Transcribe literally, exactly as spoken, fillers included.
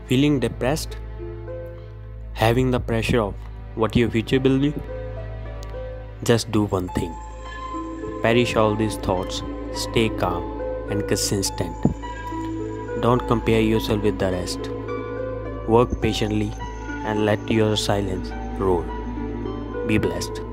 Feeling depressed? Having the pressure of what your future will be? Just do one thing. Perish all these thoughts, stay calm and consistent. Don't compare yourself with the rest. Work patiently and let your silence roll. Be blessed.